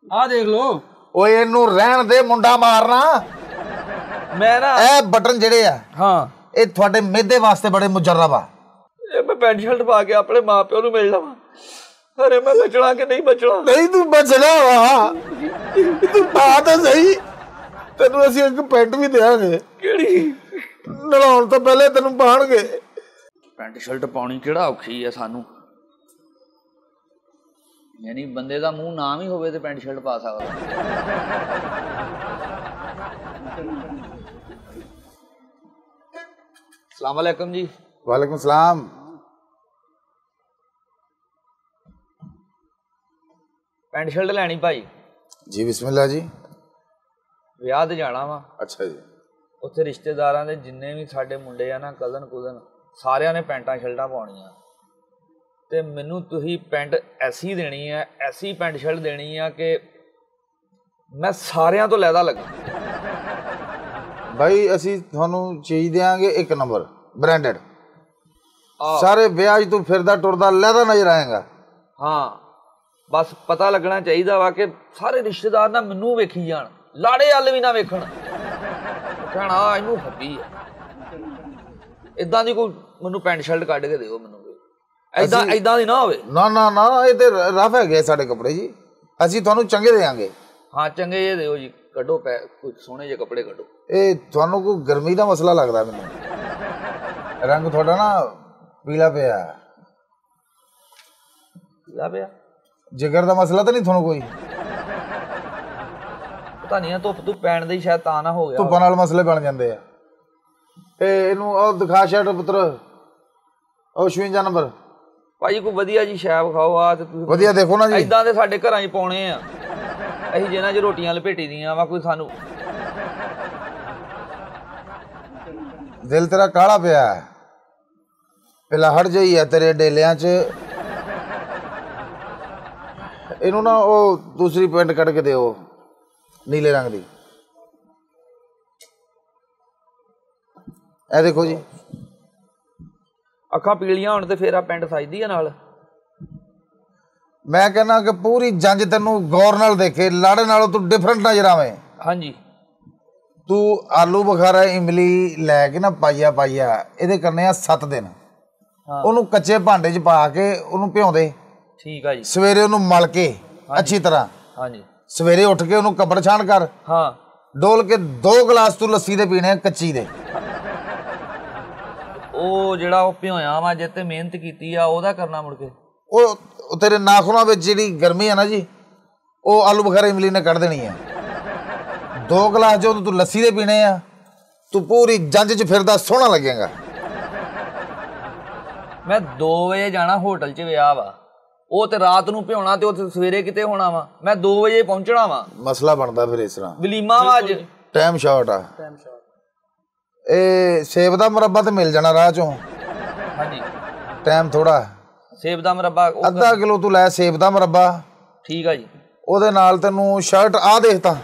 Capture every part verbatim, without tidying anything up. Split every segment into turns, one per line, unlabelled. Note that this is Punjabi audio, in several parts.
आ देख लो
ओए इनू रहन दे मुंडा मारना
मैं ना
ए बटन जेड़े आ
हाँ
ये थोड़े मेदे वास्ते बड़े मुजर्रब आ
मैं पैंट शर्ट पा के अपने मां प्यो नूं मिल लवां अरे मैं बचना कि नहीं बचना
नहीं तू बचना वा तू पा तो सही तेनू असीं एक पैंट भी देंगे
किहड़ी
नलाउण तो पहले तेनू पाणगे
पैंट शर्ट पाउणी किहड़ा औखी है सानू यानी बंदे दा मूंह नाम ही होवे ते पैंट शर्ट पा सकदा अस्सलाम वालेकुम जी
वालेकुम सलाम
पैंट शर्ट लैनी भाई
जी बिस्मिल्लाह जी
ਵਿਆਹ ਤੇ ਜਾਣਾ ਵਾ
अच्छा जी
ਉੱਥੇ ਰਿਸ਼ਤੇਦਾਰਾਂ ਦੇ ਜਿੰਨੇ ਵੀ ਸਾਡੇ ਮੁੰਡੇ ਆ ਨਾ ਕਜ਼ਨ ਕੁਜ਼ਨ ਸਾਰਿਆਂ ਨੇ ਪੈਂਟਾਂ ਸ਼ਰਟਾਂ ਪਾਉਣੀਆਂ ਤੇ ਮੈਨੂੰ ਤੁਸੀਂ ਪੈਂਟ ਐਸੀ ਦੇਣੀ ਹੈ ਐਸੀ ਪੈਂਟ ਸ਼ਰਟ ਦੇਣੀ ਆ ਕਿ ਮੈਂ ਸਾਰਿਆਂ ਤੋਂ ਲਹਿਦਾ ਲੱਗਾ
भाई असी थानू चीज देंगे एक नंबर ब्रांडेड सारे ब्याज तू फिरदा टुरदा लहदा नजर आएगा
हाँ बस पता लगना चाहिए वा कि सारे रिश्तेदार ना मैनू वेखी जान लाड़े वाल भी ना वेखण कहना इनू फब्बी है इदां दी कोई मैनू पैंट शर्ट कढ के दिओ मैनू इदां इदां दी ना होवे
ना ना ना ये ते रफ है साडे कपड़े जी असी थानू चंगे देंगे
हाँ चंगे ये दिओ जी कड्डो पै कुछ सोहणे जे कपड़े कड्डो
ये थानू कोई गर्मी का मसला लगता मैनू रंग थोड़ा ना पीला पिया
पीला पिया
जिगर का मसला तो नहीं थानू कोई
पता नहीं धुप धुप पैण दी शायद तां ना हो गया
धुप्पां नाल मसले बन जांदे आ ते इनू ओ दिखा शर्ट पुत्र ओ छवंजा नंबर
भाई कोई वधिया जी शै विखाओ आ ते तुसीं
वधिया देखो ना जी
इदां दे साडे घरां च पाउणे आ ਅਸੀਂ ਜਿਹਨਾਂ 'ਚ ਰੋਟੀਆਂ ਲਪੇਟੀ ਦੀਆਂ ਵਾ ਕੋਈ ਸਾਨੂੰ
दिल तेरा काला पिया है पहला हट जाइए तेरे डेलिया च इनू ना वो दूसरी पेंट कट के दो नीले रंग दी ए देखो जी
ਅੱਖਾਂ ਪੀਲੀਆਂ ਹੋਣ ਤੇ ਫੇਰ ਆ ਪੈਂਟ ਸਜਦੀ ਆ ਨਾਲ
मैं कहना कि पूरी जंज तेनू गौर नाल देखे लाड़े नालों तू डिफरेंट नजर आवे
हाँ जी
तू आलू बुखारा इमली लैके ना पाइया पाइया ये करने सत्त दिन ओनू कच्चे भांडे च पा के ओनू भ्यों दे
ठीक है जी
सवेरे ओनू मल के अच्छी तरह
हाँ जी
सवेरे उठ के ओनू कपड़ छान कर
हाँ
डोल के दो गिलास तू लस्सी दे पीने कच्ची दे
ओ जिहड़ा ओ भ्योया वा जिते मेहनत कीती आ ओदा करना मुड़ के
ओ तेरे नाखूनों में जी गर्मी है ना जी वो आलू बुखारा इमली ने कट देनी है दो गिलास जो तू लस्सी दे पीने आ तू पूरी जंज च फिरदा सोहना लगेगा
मैं दो बजे जाना होटल च विआह वा ਉਹ ਤੇ ਰਾਤ ਨੂੰ ਭਿਉਣਾ ਤੇ ਉੱਥੇ ਸਵੇਰੇ ਕਿਤੇ ਹੋਣਾ ਵਾ ਮੈਂ ਦੋ ਵਜੇ ਪਹੁੰਚਣਾ ਵਾ
ਮਸਲਾ ਬਣਦਾ ਫਿਰ ਇਸ ਤਰ੍ਹਾਂ
ਵਲੀਮਾ ਵਾ ਅੱਜ
ਟਾਈਮ ਸ਼ਾਰਟ ਆ ਟਾਈਮ ਸ਼ਾਰਟ ਇਹ ਸੇਬ ਦਾ ਮੁਰੱਬਾ ਤੇ ਮਿਲ ਜਾਣਾ ਰਾਹ ਚੋਂ
ਹਾਂਜੀ
ਟਾਈਮ ਥੋੜਾ
ਸੇਬ ਦਾ ਮੁਰੱਬਾ
ਅੱਧਾ ਕਿਲੋ ਤੂੰ ਲੈ ਸੇਬ ਦਾ ਮੁਰੱਬਾ
ਠੀਕ ਆ ਜੀ
ਉਹਦੇ ਨਾਲ ਤੈਨੂੰ ਸ਼ਰਟ ਆ ਦੇਖ ਤਾਂ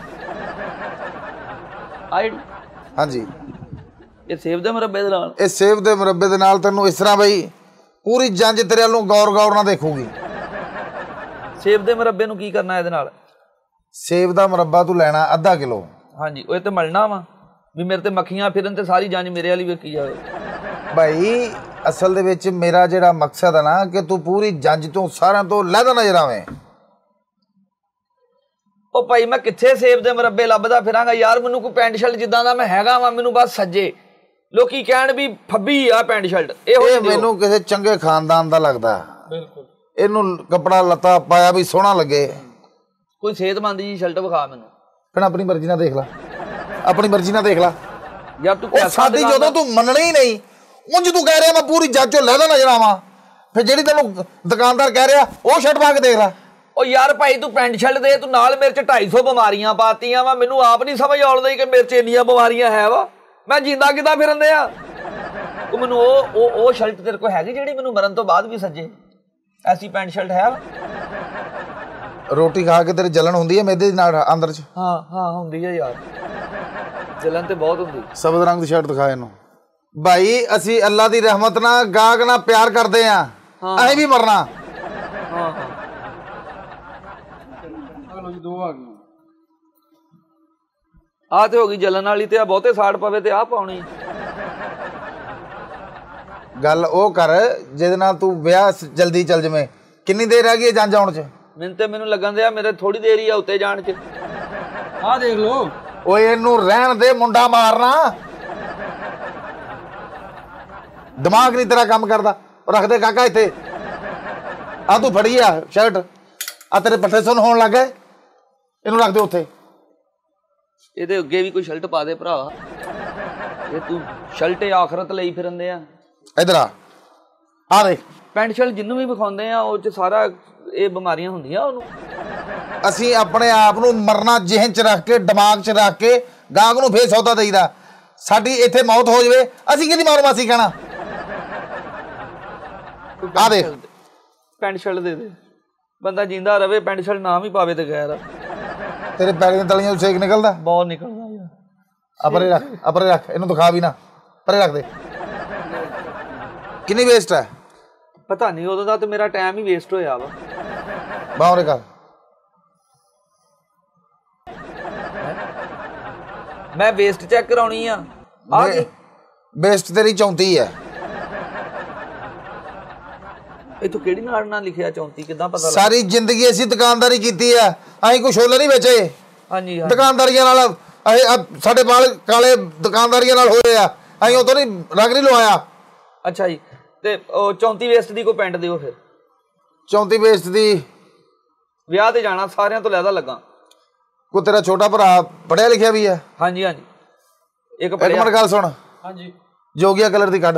ਆਈ
ਹਾਂਜੀ
ਇਹ ਸੇਬ ਦੇ ਮੁਰੱਬੇ ਦੇ ਨਾਲ
ਇਹ ਸੇਬ ਦੇ ਮੁਰੱਬੇ ਦੇ ਨਾਲ ਤੈਨੂੰ ਇਸ ਤਰ੍ਹਾਂ ਬਈ ਪੂਰੀ ਜੰਜ ਤੇਰੇ ਵੱਲੋਂ ਗੌਰ ਗੌਰ ਨਾਲ ਦੇਖੂਗੀ
ਸੇਬ ਦੇ ਮੁਰੱਬੇ ਨੂੰ ਕੀ ਕਰਨਾ ਇਹਦੇ ਨਾਲ
ਸੇਬ ਦਾ ਮੁਰੱਬਾ ਤੂੰ ਲੈਣਾ ਅੱਧਾ ਕਿਲੋ
ਹਾਂਜੀ ਉਹ ਤੇ ਮਲਣਾ ਵਾ ਵੀ ਮੇਰੇ ਤੇ ਮੱਖੀਆਂ ਫਿਰਨ ਤੇ ਸਾਰੀ ਜੰਜ ਮੇਰੇ ਵਾਲੀ ਵੇਖੀ ਜਾਵੇ
ਭਾਈ ਅਸਲ ਦੇ ਵਿੱਚ ਮੇਰਾ ਜਿਹੜਾ ਮਕਸਦ ਹੈ ਨਾ ਕਿ ਤੂੰ ਪੂਰੀ ਜੰਜ ਤੋਂ ਸਾਰਿਆਂ ਤੋਂ ਲਹਿਦਾ ਨਜ਼ਰ ਆਵੇਂ
ਉਹ ਭਾਈ ਮੈਂ ਕਿੱਥੇ ਸੇਬ ਦੇ ਮੁਰੱਬੇ ਲੱਭਦਾ ਫਿਰਾਂਗਾ ਯਾਰ ਮੈਨੂੰ ਕੋਈ ਪੈਂਟ ਸ਼ਰਟ ਜਿੱਦਾਂ ਦਾ ਮੈਂ ਹੈਗਾ ਵਾ ਮੈਨੂੰ ਬਸ ਸੱਜੇ ਲੋਕੀ ਕਹਿਣ ਵੀ ਫੱਬੀ ਆ ਪੈਂਟ ਸ਼ਰਟ
ਇਹ ਮੈਨੂੰ ਕਿਸੇ ਚੰਗੇ ਖਾਨਦਾਨ ਦਾ ਲੱਗਦਾ
ਬਿਲਕੁਲ
ਇਹਨੂੰ ਕੱਪੜਾ ਲੱਤਾ ਪਾਇਆ ਵੀ ਸੋਹਣਾ ਲੱਗੇ
ਕੋਈ ਸਿਹਤਮੰਦ ਜੀ ਸ਼ਰਟ ਵਿਖਾ ਮੈਨੂੰ
ਫਿਰ ਆਪਣੀ ਮਰਜ਼ੀ ਨਾਲ ਦੇਖ ਲੈ ਆਪਣੀ ਮਰਜ਼ੀ ਨਾਲ ਦੇਖ ਲੈ
ਯਾਰ ਤੂੰ
ਸਾਡੀ ਜਦੋਂ ਤੂੰ ਮੰਨਣਾ ਹੀ ਨਹੀਂ ਉਂਝ ਤੂੰ ਕਹਿ ਰਿਹਾ ਮੈਂ ਪੂਰੀ ਜੱਜ ਚੋਂ ਲਹਿਦਾ ਨਜ਼ਰ ਆਵਾਂ ਫਿਰ ਜਿਹੜੀ ਤੈਨੂੰ ਦੁਕਾਨਦਾਰ ਕਹਿ ਰਿਹਾ ਉਹ ਸ਼ਰਟ ਪਾ ਕੇ ਦੇਖ ਲੈ
ਉਹ ਯਾਰ ਭਾਈ ਤੂੰ ਪੈਂਟ ਸ਼ਰਟ ਦੇ ਤੂੰ ਨਾਲ ਮੇਰੇ ਚ ਢਾਈ ਸੌ ਬਿਮਾਰੀਆਂ ਪਾਤੀਆਂ ਵਾ ਮੈਨੂੰ ਆਪ ਨਹੀਂ ਸਮਝ ਆਉਂਦੀ ਕਿ ਮੇਰੇ ਚ ਇੰਨੀਆਂ ਬਿਮਾਰੀਆਂ ਹੈ ਵਾ ਮੈਂ ਜਿੰਦਾ ਕਿੱਦਾਂ ਫਿਰਨ ਦੇ ਆ ਤੂੰ ਮੈਨੂੰ ਉਹ ਉਹ ਉਹ ਸ਼ਰਟ ਤੇਰੇ ਕੋਲ ਹੈਗੀ ਜਿਹੜੀ ਮੈਨੂੰ ਮਰਨ ਤੋਂ ਬਾਅਦ ਵੀ ਸੱਜੇ ਐਸੀ ਪੈਂਟ ਸ਼ਰਟ ਹੈ
ਰੋਟੀ ਖਾ ਕੇ ਤੇਰੇ ਜਲਨ ਹੁੰਦੀ ਹੈ ਮੈਦੇ ਨਾਲ ਅੰਦਰ ਚ
ਹਾਂ ਹਾਂ ਹੁੰਦੀ ਹੈ ਯਾਰ ਜਲਨ ਤੇ ਬਹੁਤ ਹੁੰਦੀ
ਸਬਜ਼ ਰੰਗ ਦੀ ਸ਼ਰਟ ਦਿਖਾ ਇਹਨੂੰ ਭਾਈ ਅਸੀਂ ਅੱਲਾ ਦੀ ਰਹਿਮਤ ਨਾਲ ਗਾਹਕ ਨਾਲ ਪਿਆਰ ਕਰਦੇ ਆ ਅਸੀਂ ਵੀ ਮਰਨਾ
ਹਾਂ ਹਾਂ
दो आ गई
ਆ ਤੇ ਹੋ ਗਈ ਜਲਨ ਵਾਲੀ ਤੇ ਆ ਬਹੁਤੇ ਸਾੜ ਪਵੇ ਤੇ ਆ ਪਾਉਣੀ
ਗੱਲ ਉਹ ਕਰ ਜਿਹਦੇ ਨਾਲ ਤੂੰ ਵਿਆਹ ਸ- ਜਲਦੀ ਚੱਲ ਜਵੇਂ ਕਿੰਨੀ ਦੇਰ ਰਹਿ ਗਈ ਹੈ ਜੰਜ ਆਉਣ ਚ
ਮੈਨੂੰ ਤੇ ਮੈਨੂੰ ਲੱਗਣ ਦਿਆ ਮੇਰੇ ਥੋੜੀ ਦੇਰ ਹੀ ਆ ਉੱਤੇ ਜਾਣ ਚ
आ देख लो
ਓਏ ਇਹਨੂੰ ਰਹਿਣ ਦੇ ਮੁੰਡਾ ਮਾਰਨਾ ਦਿਮਾਗ ਨਹੀਂ ਤੇਰਾ ਕੰਮ ਕਰਦਾ ਰੱਖ ਦੇ ਕਾਕਾ ਇੱਥੇ ਆ ਤੂੰ ਫੜੀ ਆ ਸ਼ਰਟ ਆ ਤੇਰੇ ਪੱਠੇ ਸੁਣ ਹੋਣ ਲੱਗ ਗਏ ਇਹਨੂੰ ਰੱਖ ਦੇ ਉੱਥੇ
ਇਹਦੇ ਅੱਗੇ ਵੀ ਕੋਈ ਸ਼ਰਟ ਪਾ ਦੇ ਭਰਾ ਇਹ ਤੂੰ ਸ਼ਰਟ ਆਖਰਤ ਲਈ ਫਿਰੰਦੇ ਆ
ਇਧਰ ਆ ਆ ਦੇਖ
ਪੈਂਟ ਸ਼ਰਟ ਜਿੰਨੂੰ ਵੀ ਵਿਖਾਉਂਦੇ ਆ ਉਹ ਚ ਸਾਰਾ ਇਹ ਬਿਮਾਰੀਆਂ ਹੁੰਦੀਆਂ ਉਹਨੂੰ
ਅਸੀਂ ਆਪਣੇ ਆਪ ਨੂੰ ਮਰਨਾ ਜਿਹਨ ਚ ਰੱਖ ਕੇ ਦਿਮਾਗ ਚ ਰੱਖ ਕੇ ਗਾਹਕ ਨੂੰ ਫੇਰ ਸੌਦਾ ਦੇਈਦਾ ਸਾਡੀ ਇੱਥੇ ਮੌਤ ਹੋ ਜਾਵੇ ਅਸੀਂ ਕਿਹਦੀ ਮਾਰ ਮਾਸੀ ਕਹਿਣਾ ਆ ਦੇਖ
ਪੈਂਟ ਸ਼ਰਟ ਦੇ ਦੇ ਬੰਦਾ ਜਿੰਦਾ ਰਵੇ ਪੈਂਟ ਸ਼ਰਟ ਨਾ ਵੀ ਪਾਵੇ ਤੇ ਖੈਰ ਆ
ਤੇਰੇ ਪੈਰ ਦੀਆਂ ਤਲੀਆਂ ਤੋਂ ਸੇਕ ਨਿਕਲਦਾ
ਬਹੁਤ ਨਿਕਲਦਾ ਯਾਰ
ਆਪਰੇ ਰੱਖ ਆਪਰੇ ਰੱਖ ਇਹਨੂੰ ਦਿਖਾ ਵੀ ਨਾ ਪਰੇ ਰੱਖ ਦੇ ਕਿੰਨੀ ਵੇਸਟ ਹੈ
ਪਤਾ ਨਹੀਂ ਉਦੋਂ ਦਾ ਤੇ ਮੇਰਾ ਟਾਈਮ ਹੀ ਵੇਸਟ ਹੋਇਆ ਵਾ
ਬਾਹਰੇ ਕਰ
ਮੈਂ ਵੇਸਟ ਚੈੱਕ ਕਰਾਉਣੀ ਆ ਆ ਕੀ
ਬੇਸਟ ਤੇਰੀ ਚੌਂਤੀ ਹੈ
ਇਥੋਂ ਕਿਹੜੀ ਨਾੜ ਨਾਲ ਲਿਖਿਆ ਚੌਂਤੀ ਕਿੱਦਾਂ ਪਤਾ ਲੱਗ
ਸਾਰੀ ਜ਼ਿੰਦਗੀ ਅਸੀਂ ਦੁਕਾਨਦਾਰੀ ਕੀਤੀ ਆ ਅਸੀਂ ਕੋਈ ਛੋਲੇ ਨਹੀਂ ਵੇਚੇ
ਹਾਂਜੀ ਹਾਂ
ਦੁਕਾਨਦਾਰੀਆਂ ਨਾਲ ਅਸੀਂ ਆਹ ਸਾਡੇ ਵਾਲ ਕਾਲੇ ਦੁਕਾਨਦਾਰੀਆਂ ਨਾਲ ਹੋਏ ਆ ਅਸੀਂ ਉਤੋਂ ਨਹੀਂ ਰੰਗ ਨਹੀਂ ਲਵਾਇਆ
ਅੱਛਾ ਜੀ ਤੇ ਉਹ ਚੌਂਤੀ ਵੇਸਟ ਦੀ ਕੋਈ ਪੈਂਟ ਦਿਓ ਫਿਰ
ਚੌਂਤੀ ਬੇਸਟ ਦੀ
ਵਿਆਹ ਤੇ ਜਾਣਾ ਸਾਰਿਆਂ ਤੋਂ ਲੈਦਾ ਲੱਗਾ
ਕੋ ਤੇਰਾ ਛੋਟਾ ਭਰਾ ਪੜਿਆ ਲਿਖਿਆ ਵੀ ਹੈ
ਹਾਂਜੀ ਹਾਂਜੀ ਇੱਕ
ਇੱਕ ਮਿੰਟ ਗੱਲ ਸੁਣ
हाँ जी
ਜੋਗੀਆ ਕਲਰ ਦੀ ਕੱਢ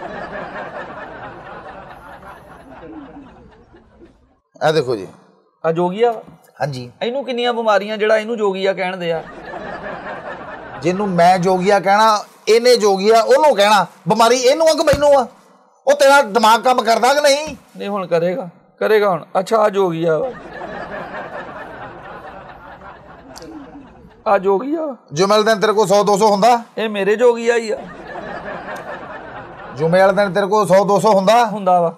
ਆ ਦੇਖੋ ਜੀ
ਆ ਜੋਗੀਆ
ਹਾਂਜੀ
ਇਹਨੂੰ ਕਿੰਨੀਆਂ ਬਿਮਾਰੀਆਂ ਜਿਹੜਾ ਇਹਨੂੰ ਜੋਗੀਆ ਕਹਿੰਦੇ ਆ
ਜਿਹਨੂੰ ਮੈਂ ਜੋਗੀਆ ਕਹਿਣਾ ਇਹਨੇ ਜੋਗੀਆ ਉਹਨੂੰ ਕਹਿਣਾ ਬਿਮਾਰੀ ਇਹਨੂੰ ਆ ਕਿ ਮੈਨੂੰ ਆ ਉਹ ਤੇਰਾ ਦਿਮਾਗ ਕੰਮ ਕਰਦਾ ਕਿ ਨਹੀਂ
ਨਹੀਂ ਹੁਣ ਕਰੇਗਾ ਕਰੇਗਾ ਹੁਣ ਅੱਛਾ ਆ ਜੋਗੀਆ ਆ ਜੋਗੀਆ
ਜੁਮੇ ਵਾਲੇ ਦਿਨ ਤੇਰੇ ਕੋਲ ਸੌ ਦੋ ਸੌ ਹੁੰਦਾ
ਇਹ ਮੇਰੇ ਜੋਗੀਆ ਹੀ ਆ
ਜੁਮੇ ਵਾਲੇ ਦਿਨ ਤੇਰੇ ਕੋਲ ਸੌ ਦੋ ਸੌ ਹੁੰਦਾ
ਹੁੰਦਾ ਵਾ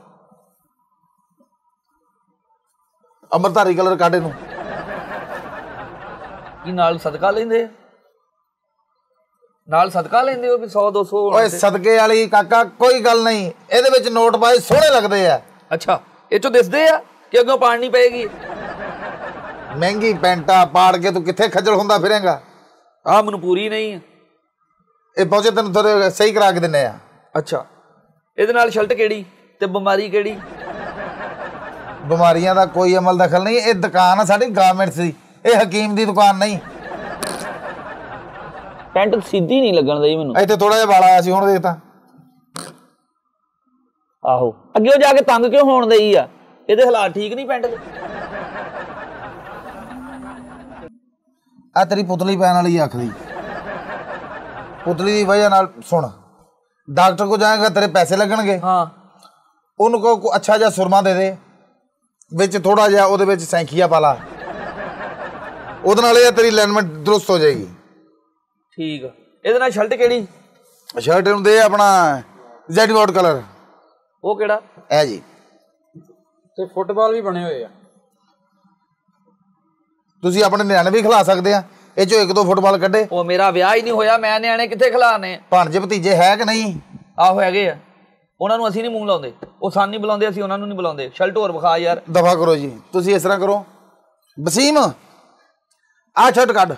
ਅੰਮ੍ਰਿਤਧਾਰੀ ਕਲਰ ਕੱਢ ਇਹਨੂੰ
ਕੀ ਨਾਲ ਸਦਕਾ ਲੈਂਦੇ ਆ ਨਾਲ ਸਦਕਾ ਲੈਂਦੇ ਹੋ ਵੀ ਸੌ ਦੋ ਸੌ
ਓਏ ਸਦਕੇ ਵਾਲੀ ਕਾਕਾ ਕੋਈ ਗੱਲ ਨਹੀਂ ਇਹਦੇ ਵਿੱਚ ਨੋਟ ਪਾਏ ਸੋਹਣੇ ਲੱਗਦੇ ਆ
ਅੱਛਾ ਇਹ ਚੋਂ ਦਿਸਦੇ ਆ ਕਿ ਅੱਗੋਂ ਪਾੜਨੀ ਪਏਗੀ
ਮਹਿੰਗੀ ਪੈਂਟਾ ਪਾੜ ਕੇ ਤੂੰ ਕਿੱਥੇ ਖੱਜਲ ਹੁੰਦਾ ਫਿਰੇਂਗਾ
ਆ ਮੈਨੂੰ ਪੂਰੀ ਨਹੀਂ ਆ
ਇਹ ਪਹੁੰਚੇ ਤੈਨੂੰ ਥੋੜੇ ਸਹੀ ਕਰਾ ਕੇ ਦਿੰਨੇ ਆ
ਅੱਛਾ ਇਹਦੇ ਨਾਲ ਸ਼ਰਟ ਕਿਹੜੀ ਤੇ ਬਿਮਾਰੀ ਕਿਹੜੀ
ਬਿਮਾਰੀਆਂ ਦਾ ਕੋਈ ਅਮਲ ਦਖਲ ਨਹੀਂ ਇਹ ਦੁਕਾਨ ਆ ਸਾਡੀ ਗਾਰਮੈਂਟਸ ਦੀ ਇਹ ਹਕੀਮ ਦੀ ਦੁਕਾਨ ਨਹੀਂ
ਪੈਂਟ ਸਿੱਧੀ ਨਹੀਂ ਲੱਗਣ ਦਈ ਮੈਨੂੰ
ਇੱਥੇ ਥੋੜਾ ਜਿਹਾ ਵਾਲ ਆਇਆ ਸੀ ਹੁਣ ਦੇਖ ਤਾਂ
ਆਹੋ ਅੱਗੇ ਉਹ ਜਾ ਕੇ ਤੰਗ ਕਿਉਂ ਹੋਣ ਦਈ ਆ ਇਹਦੇ ਹਾਲਾਤ ਠੀਕ ਨਹੀਂ ਪੈਂਟ ਦੇ
ਆ ਤੇਰੀ ਪੁਤਲੀ ਪੈਣ ਵਾਲੀ ਅੱਖ ਦੀ ਪੁਤਲੀ ਦੀ ਵਜ੍ਹਾ ਨਾਲ ਸੁਣ ਡਾਕਟਰ ਕੋ ਜਾਏਗਾ ਤੇਰੇ ਪੈਸੇ ਲੱਗਣਗੇ
ਹਾਂ
ਉਹਨੂੰ ਕੋ ਕੋ ਅੱਛਾ ਜਿਹਾ ਸੁਰਮਾ ਦੇ ਦੇ ਵਿੱਚ ਥੋੜਾ ਜਿਹਾ ਉਹਦੇ ਵਿੱਚ ਸੈਂਖੀਆ ਪਾ ਲਾ ਉਹਦੇ ਨਾਲ ਇਹ ਤੇਰੀ ਅਲਾਈਨਮੈਂਟ ਦਰੁਸਤ ਹੋ ਜਾਏਗੀ
ਠੀਕ ਆ ਇਹਦੇ ਨਾਲ ਸ਼ਰਟ ਕਿਹੜੀ
ਸ਼ਰਟ ਨੂੰ ਦੇ ਆਪਣਾ ਜ਼ੈਡ ਵਾਟ ਕਲਰ
ਉਹ ਕਿਹੜਾ
ਇਹ ਜੀ
ਤੇ ਫੁੱਟਬਾਲ ਵੀ ਬਣੇ ਹੋਏ ਆ
ਤੁਸੀਂ ਆਪਣੇ ਨਿਆਣੇ ਵੀ ਖਿਲਾ ਸਕਦੇ ਆ ਇਹ ਚੋਂ ਇੱਕ ਦੋ ਫੁੱਟਬਾਲ ਕੱਢੇ
ਉਹ ਮੇਰਾ ਵਿਆਹ ਹੀ ਨਹੀਂ ਹੋਇਆ ਮੈਂ ਨਿਆਣੇ ਕਿੱਥੇ ਖਿਲਾਣੇ
ਭਾਣਜੇ ਭਤੀਜੇ ਹੈ ਕਿ ਨਹੀਂ
ਆਹੋ ਹੈਗੇ ਆ ਉਹਨਾਂ ਨੂੰ ਅਸੀਂ ਨਹੀਂ ਮੂੰਹ ਲਾਉਂਦੇ ਉਹ ਸਾਨੂੰ ਨਹੀਂ ਬੁਲਾਉਂਦੇ ਅਸੀਂ ਉਹਨਾਂ ਨੂੰ ਨਹੀਂ ਬੁਲਾਉਂਦੇ ਸ਼ਰਟ ਹੋਰ ਵਿਖਾ ਯਾਰ
ਦਫਾ ਕਰੋ ਜੀ ਤੁਸੀਂ ਇਸ ਤਰ੍ਹਾਂ ਕਰੋ ਵਸੀਮ ਆਹ ਸ਼ਰਟ ਕੱਢ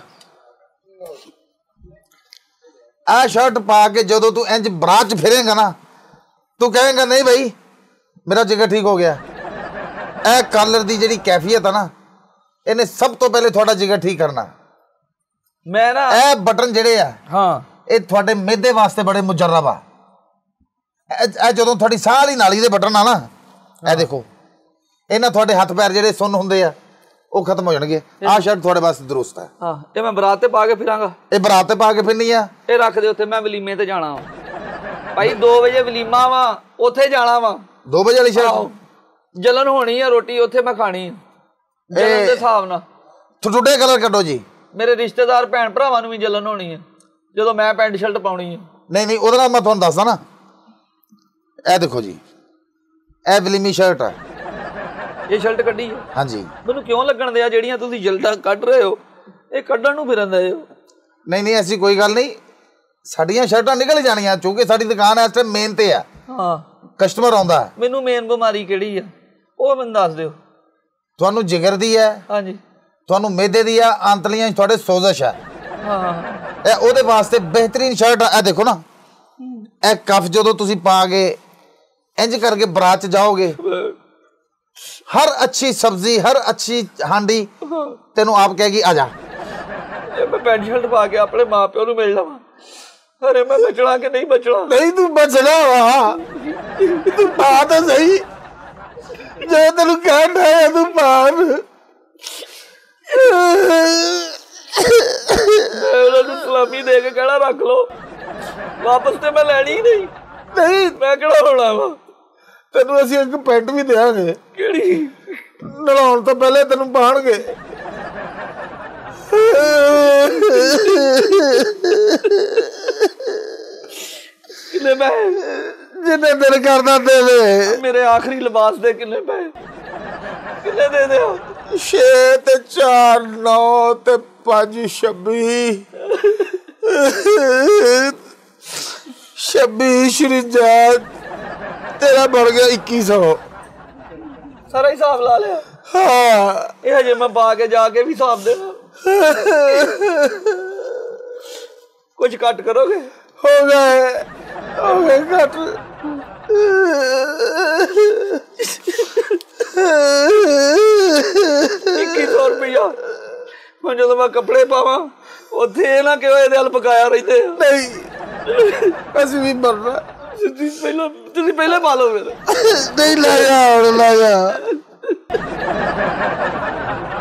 ਆਹ ਸ਼ਰਟ ਪਾ ਕੇ ਜਦੋਂ ਤੂੰ ਇੰਜ ਬਰਾਤ 'ਚ ਫਿਰੇਂਗਾ ਨਾ ਤੂੰ ਕਹੇਂਗਾ ਨਹੀਂ ਭਾਈ ਮੇਰਾ ਜਿਗਰ ਠੀਕ ਹੋ ਗਿਆ ਇਹ ਕਲਰ ਦੀ ਜਿਹੜੀ ਕੈਫੀਅਤ ਆ ਨਾ ਇਹਨੇ ਸਭ ਤੋਂ ਪਹਿਲੇ ਤੁਹਾਡਾ ਜਿਗਰ ਠੀਕ ਕਰਨਾ
ਮੈਂ ਨਾ
ਇਹ ਬਟਨ ਜਿਹੜੇ ਆ
ਹਾਂ
ਇਹ ਤੁਹਾਡੇ ਮਿਹਦੇ ਵਾਸਤੇ ਬੜੇ ਮੁਜਰਬ ਆ ਇਹ ਇਹ ਜਦੋਂ ਤੁਹਾਡੀ ਸਾਹ ਵਾਲੀ ਨਾਲੀ ਦੇ ਬਟਨ ਆ ਨਾ ਇਹ ਦੇਖੋ ਇਹਨਾਂ ਤੁਹਾਡੇ ਹੱਥ ਪੈਰ ਜਿਹੜੇ ਸੁੰਨ ਹੁੰਦੇ ਆ ਉਹ ਖਤਮ ਹੋ ਜਾਣਗੇ ਆਹ ਸ਼ਰਟ ਤੁਹਾਡੇ ਵਾਸਤੇ ਦਰੁਸਤ ਹੈ
ਹਾਂ ਇਹ ਮੈਂ ਬਰਾਤ ਤੇ ਪਾ ਕੇ ਫਿਰਾਂਗਾ
ਇਹ ਬਰਾਤ ਤੇ ਪਾ ਕੇ ਫਿਰਨੀ ਆ
ਇਹ ਰੱਖ ਦੇ ਉੱਥੇ ਮੈਂ ਵਲੀਮੇ ਤੇ ਜਾਣਾ ਵਾ ਭਾਈ ਦੋ ਵਜੇ ਵਲੀਮਾ ਵਾ ਉੱਥੇ ਜਾਣਾ ਵਾ
ਦੋ ਵਜੇ ਵਾਲੀ ਸ਼ਰਟ
ਜਲਨ ਹੋਣੀ ਆ ਰੋਟੀ ਉੱਥੇ ਮੈਂ ਖਾਣੀ ਆ ਜਲਨ ਦੇ ਹਿਸਾਬ ਨਾਲ
ਟੁੱਟੇ ਕਲਰ ਕੱਢੋ ਜੀ
ਮੇਰੇ ਰਿਸ਼ਤੇਦਾਰ ਭੈਣ ਭਰਾਵਾਂ ਨੂੰ ਵੀ ਜਲਨ ਹੋਣੀ ਆ ਜਦੋਂ ਮੈਂ ਪੈਂਟ ਸ਼ਰਟ ਪਾਉਣੀ ਆ
ਨਹੀਂ ਨਹੀਂ ਉਹਦੇ ਨਾਲ ਮੈਂ ਤੁਹਾਨੂੰ ਦੱਸਦਾ ਨਾ ਇਹ ਦੇਖੋ ਜੀ ਇਹ ਵਲੀਮੀ ਸ਼ਰਟ ਹੈ
ਇਹ ਸ਼ਰਟ ਕੱਢੀ ਹੈ?
ਹਾਂਜੀ।
ਮੈਨੂੰ ਕਿਉਂ ਲੱਗਣ ਦਿਆ ਜਿਹੜੀਆਂ ਤੁਸੀਂ ਜਲਦਾਂ ਕੱਢ ਰਹੇ ਹੋ ਇਹ ਕੱਢਣ ਨੂੰ ਫਿਰਨ ਦੇ ਹੋ?
ਨਹੀਂ ਨਹੀਂ ਐਸੀ ਕੋਈ ਗੱਲ ਨਹੀਂ, ਸਾਡੀਆਂ ਸ਼ਰਟਾਂ ਨਿਕਲ ਜਾਣੀਆਂ ਕਿਉਂਕਿ ਸਾਡੀ ਦੁਕਾਨ ਇਸ ਟਾਈਮ ਮੇਨ ਤੇ ਆ।
ਹਾਂ,
ਕਸਟਮਰ ਆਉਂਦਾ।
ਮੈਨੂੰ ਮੇਨ ਬਿਮਾਰੀ ਕਿਹੜੀ ਆ ਉਹ ਮੈਨੂੰ ਦੱਸ ਦਿਓ।
ਤੁਹਾਨੂੰ ਜਿਗਰ ਦੀ ਹੈ?
ਹਾਂਜੀ।
ਤੁਹਾਨੂੰ ਮਿਹਦੇ ਦੀ ਆ? ਆਂਤਲੀਆਂ 'ਚ ਤੁਹਾਡੇ ਸੋਜ਼ਸ਼ ਹੈ?
ਹਾਂ।
ਇਹ ਉਹਦੇ ਵਾਸਤੇ ਬਿਹਤਰੀਨ ਸ਼ਰਟ ਆ। ਇਹ ਦੇਖੋ ਨਾ, ਇਹ ਕਫ ਜਦੋਂ ਤੁਸੀਂ ਪਾ ਕੇ ਇੰਜ ਕਰਕੇ ਬਰਾਤ 'ਚ ਜਾਓਗੇ, ਹਰ ਅੱਛੀ ਸਬਜ਼ੀ ਹਰ ਅੱਛੀ ਹਾਂਡੀ ਤੈਨੂੰ ਆਪ ਕਹੇਗੀ ਆ ਜਾ।
ਇਹ ਮੈਂ ਪੈਂਟ ਸ਼ਰਟ ਪਾ ਕੇ ਆਪਣੇ ਮਾਂ ਪਿਓ ਨੂੰ ਮਿਲ ਲਵਾਂ? ਅਰੇ ਮੈਂ ਬਚਣਾ ਕਿ ਨਹੀਂ ਬਚਣਾ?
ਨਹੀਂ ਤੂੰ ਬਚਣਾ ਵਾ, ਤੂੰ ਪਾ ਤਾਂ ਸਹੀ ਜੇ ਤੈਨੂੰ ਕਹਿਣਾ ਹੈ ਤੂੰ ਪਾ।
ਉਹਨਾਂ ਨੂੰ ਸਲਾਮੀ ਦੇ ਕੇ ਕਹਿਣਾ ਰੱਖ ਲਓ, ਵਾਪਸ ਤੇ ਮੈਂ ਲੈਣੀ ਹੀ ਨਹੀਂ।
ਨਹੀਂ
ਮੈਂ ਕਿਹੜਾ ਹੋਣਾ ਵਾ?
ਤੈਨੂੰ ਅਸੀਂ ਇੱਕ ਪੈਂਟ ਵੀ ਦੇਵਾਂਗੇ।
ਕਿਹੜੀ?
ਨਲਾਉਣ ਤੋਂ ਪਹਿਲੇ ਤੈਨੂੰ ਪਾਣਗੇ।
ਕਿੰਨੇ ਪੈਸੇ?
ਜਿੰਨੇ ਦਿਲ ਕਰਦਾ ਦੇ ਦੇ।
ਮੇਰੇ ਆਖਰੀ ਲਿਬਾਸ ਦੇ ਕਿੰਨੇ ਪੈਸੇ? ਕਿੰਨੇ ਦੇ ਦਿਓ?
ਛੇ ਤੇ ਚਾਰ ਨੌ ਤੇ ਪੰਜ ਛੱਬੀ ਛੱਬੀ ਛਿੰਜਾ ਤੇਰਾ ਬਣ ਗਿਆ ਇੱਕੀ ਸੌ।
ਸਾਰਾ ਹਿਸਾਬ ਲਾ ਲਿਆ?
ਹਾਂ।
ਇਹ ਹਜੇ ਮੈਂ ਪਾ ਕੇ ਜਾ ਕੇ ਵੀ ਹਿਸਾਬ ਦੇਣਾ। ਕੁਝ ਕੱਟ ਕਰੋਗੇ?
ਹੋ ਗਏ ਹੋ ਗਏ ਘੱਟ।
ਇੱਕੀ ਸੌ ਰੁਪਇਆ ਹੁਣ ਜਦੋਂ ਮੈਂ ਕੱਪੜੇ ਪਾਵਾਂ ਉੱਥੇ ਇਹ ਨਾ ਕਿਉਂ ਇਹਦੇ ਹਲ ਪਕਾਇਆ ਰਹਿੰਦੇ?
ਨਹੀਂ ਅਸੀਂ ਵੀ ਮਰਨਾ।
ਤੁਸੀਂ ਪਹਿਲਾਂ ਤੁਸੀਂ ਪਹਿਲਾਂ ਪਾ ਲਓ ਫਿਰ।
ਨਹੀਂ ਲੈ ਜਾ ਹੁਣ ਲੈ ਜਾ।